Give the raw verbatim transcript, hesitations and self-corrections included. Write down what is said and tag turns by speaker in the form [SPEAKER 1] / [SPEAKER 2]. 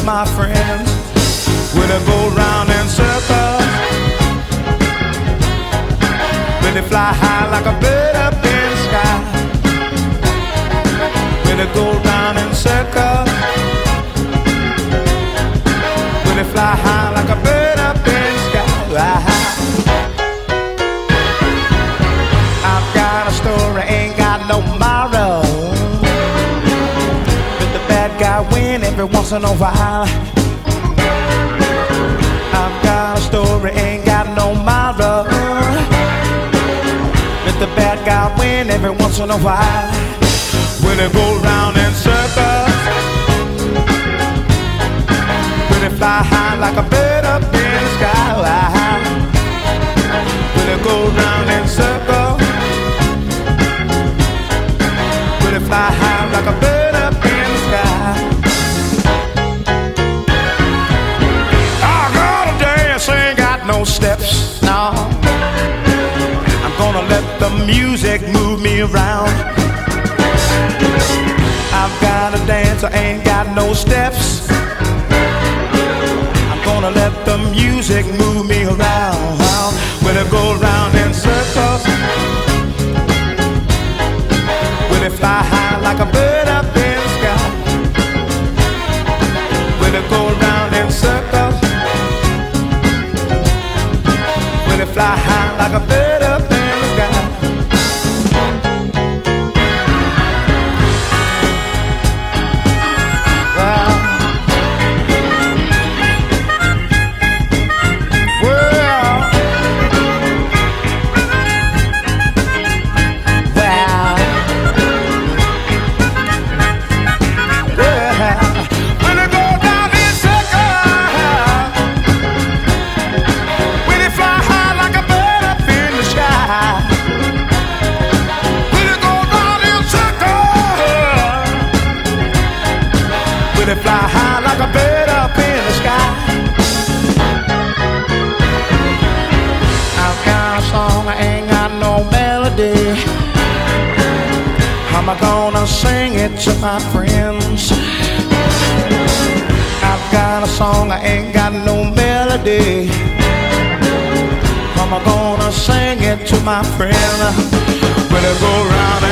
[SPEAKER 1] to my friends. Will it go round in circles? Will it fly high like a bird up in the sky? Will it go round in circles? Will it fly high like a bird up in the sky? I've got a story, ain't got no moral. But the bad guy win every once in a while. I've got a story, ain't got no moral. Let the bad guy win every once in a while. Will it go round in circles? Will it fly high like a bird up in the sky? Will it go round in circles? Will it fly high like a bird up in the sky? I gotta dance, ain't got no steps, no. I'm gonna let the music move me around. I've got to dance, I ain't got no steps. I'm gonna let the music move me around. Will it go round in circles? Will it fly high like a bird up in the sky? Will it go round in circles? Will it fly high like a bird up in the sky? Will it fly high like a bird up in the sky? I've got a song, I ain't got no melody. How am I gonna sing it to my friends? I've got a song, I ain't got no melody. How am I gonna sing it to my friends? Will it go round